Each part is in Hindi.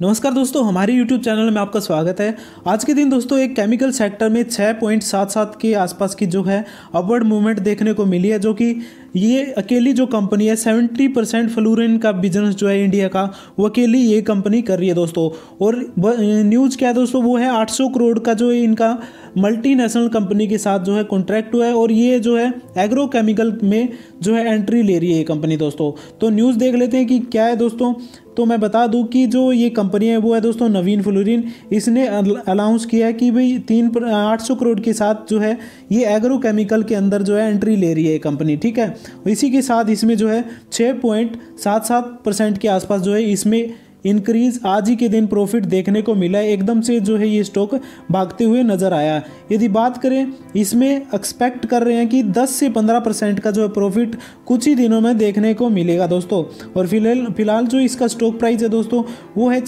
नमस्कार दोस्तों, हमारे YouTube चैनल में आपका स्वागत है। आज के दिन दोस्तों एक केमिकल सेक्टर में 6.77 के आसपास की जो है अपवर्ड मूवमेंट देखने को मिली है, जो कि ये अकेली जो कंपनी है 70% फ्लोरिन का बिजनेस जो है इंडिया का, वो अकेली ये कंपनी कर रही है दोस्तों। और न्यूज़ क्या है दोस्तों, वो है 800 करोड़ का जो इनका मल्टीनेशनल कंपनी के साथ जो है कॉन्ट्रैक्ट हुआ है, और ये जो है एग्रो केमिकल में जो है एंट्री ले रही है ये कंपनी दोस्तों। तो न्यूज़ देख लेते हैं कि क्या है दोस्तों। तो मैं बता दूं कि जो ये कंपनी है वो है दोस्तों नवीन फ्लोरिन। इसने अनाउंस किया है कि भाई 800 करोड़ के साथ जो है ये एग्रो केमिकल के अंदर जो है एंट्री ले रही है ये कंपनी, ठीक है। इसी के साथ इसमें जो है 6.77% के आसपास जो है इसमें इंक्रीज आज ही के दिन प्रॉफिट देखने को मिला है। एकदम से जो है ये स्टॉक भागते हुए नजर आया। यदि बात करें, इसमें एक्सपेक्ट कर रहे हैं कि 10 से 15% का जो है प्रॉफिट कुछ ही दिनों में देखने को मिलेगा दोस्तों। और फिलहाल जो इसका स्टॉक प्राइस है दोस्तों वो है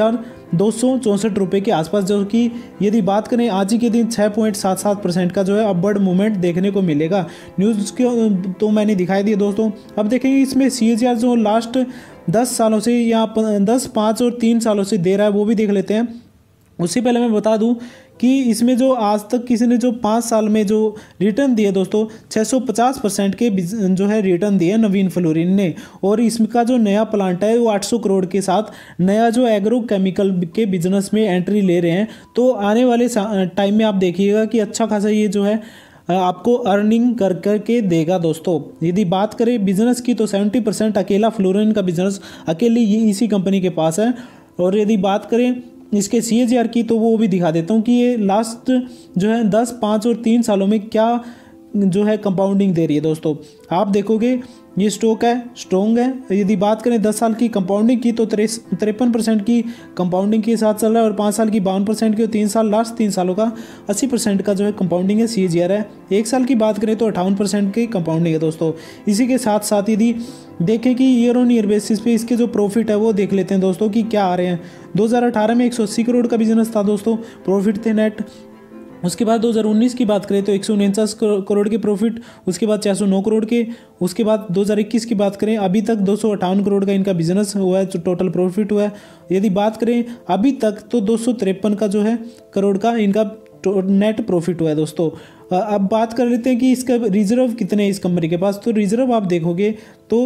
4,264 रुपये के आसपास, जो कि यदि बात करें आज ही के दिन 6.77% का जो है अपवर्ड मूवमेंट देखने को मिलेगा। न्यूज़ के तो मैंने दिखाई दिए दोस्तों। अब देखेंगे इसमें CAGR जो लास्ट 10 सालों से या 10, 5 और 3 सालों से दे रहा है, वो भी देख लेते हैं। उससे पहले मैं बता दूं कि इसमें जो आज तक किसी ने जो 5 साल में जो रिटर्न दिए दोस्तों 650% के जो है रिटर्न दिए नवीन फ्लोरिन ने। और इसका जो नया प्लांट है वो 800 करोड़ के साथ नया जो एग्रो केमिकल के बिजनेस में एंट्री ले रहे हैं। तो आने वाले टाइम में आप देखिएगा कि अच्छा खासा ये जो है आपको अर्निंग कर के देगा दोस्तों। यदि बात करें बिजनेस की तो 70% अकेला फ्लोरिन का बिजनेस अकेली इसी कंपनी के पास है। और यदि बात करें इसके CAGR की तो वो भी दिखा देता हूँ कि ये लास्ट जो है 10, 5 और 3 सालों में क्या जो है कंपाउंडिंग दे रही है दोस्तों। आप देखोगे ये स्टॉक है स्ट्रॉन्ग है। यदि बात करें 10 साल की कंपाउंडिंग की तो 53% की कंपाउंडिंग के साथ चल रहा है, और 5 साल की 52% की, और 3 साल लास्ट 3 सालों का 80% का जो है कंपाउंडिंग है CAGR है। 1 साल की बात करें तो 58% की कंपाउंडिंग है दोस्तों। इसी के साथ साथ यदि देखें कि ईयर ऑन ईयर बेसिस पे इसके जो प्रॉफिट है वो देख लेते हैं दोस्तों कि क्या आ रहे हैं। 2018 में 180 करोड़ का बिजनेस था दोस्तों, प्रॉफिट थे नेट। उसके बाद 2019 की बात करें तो 149 करोड़ के प्रॉफिट, उसके बाद 409 करोड़ के, उसके बाद 2021 की बात करें अभी तक 258 करोड़ का इनका बिजनेस हुआ है, जो टोटल प्रॉफिट हुआ है। यदि बात करें अभी तक तो 253 का जो है करोड़ का इनका नेट प्रॉफिट हुआ है दोस्तों। अब बात कर लेते हैं कि इसका रिजर्व कितने हैं इस कंपनी के पास। तो रिजर्व आप देखोगे तो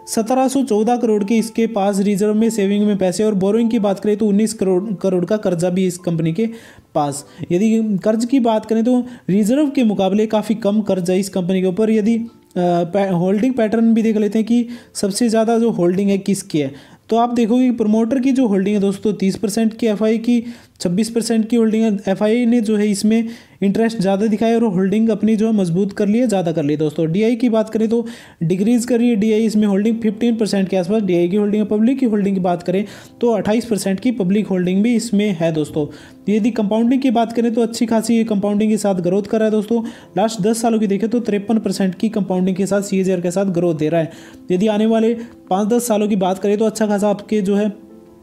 1714 करोड़ के इसके पास रिजर्व में सेविंग में पैसे, और बोरोइंग की बात करें तो 19 करोड़ का कर्जा भी इस कंपनी के पास। यदि कर्ज की बात करें तो रिजर्व के मुकाबले काफ़ी कम कर्ज है इस कंपनी के ऊपर। यदि होल्डिंग पैटर्न भी देख लेते हैं कि सबसे ज़्यादा जो होल्डिंग है किसकी है, तो आप देखोगे प्रमोटर की जो होल्डिंग है दोस्तों 30% की, FI की 26% की होल्डिंग है। FI ने जो है इसमें इंटरेस्ट ज़्यादा दिखाया और होल्डिंग अपनी जो है मजबूत कर ली है, ज़्यादा कर ली है दोस्तों। DI की बात करें तो डिक्रीज कर रही है DI, इसमें होल्डिंग 15% के आसपास DI की होल्डिंग है। पब्लिक की होल्डिंग की बात करें तो 28% की पब्लिक होल्डिंग भी इसमें है दोस्तों। यदि कंपाउंडिंग की बात करें तो अच्छी खासी कंपाउंडिंग के साथ ग्रोथ कर रहा है दोस्तों। लास्ट 10 सालों की देखें तो 53% की कंपाउंडिंग के साथ CAGR के साथ ग्रोथ दे रहा है। यदि आने वाले 5-10 सालों की बात करें तो अच्छा खासा आपके जो है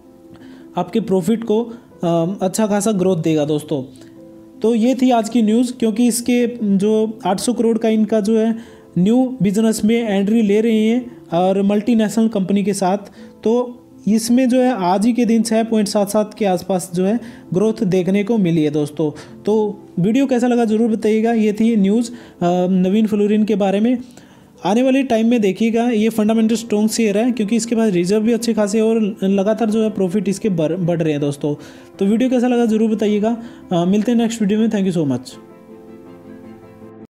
आपके प्रॉफिट को अच्छा खासा ग्रोथ देगा दोस्तों। तो ये थी आज की न्यूज़, क्योंकि इसके जो 800 करोड़ का इनका जो है न्यू बिजनेस में एंट्री ले रही हैं और मल्टीनेशनल कंपनी के साथ, तो इसमें जो है आज ही के दिन 6.77 के आसपास जो है ग्रोथ देखने को मिली है दोस्तों। तो वीडियो कैसा लगा ज़रूर बताइएगा। ये थी न्यूज़ नवीन फ्लोरिन के बारे में। आने वाले टाइम में देखिएगा ये फंडामेंटल स्ट्रॉन्ग शेयर है, क्योंकि इसके पास रिजर्व भी अच्छे खासे और लगातार जो है प्रॉफिट इसके बढ़ रहे हैं दोस्तों। तो वीडियो कैसा लगा ज़रूर बताइएगा। मिलते हैं नेक्स्ट वीडियो में। Thank you so much.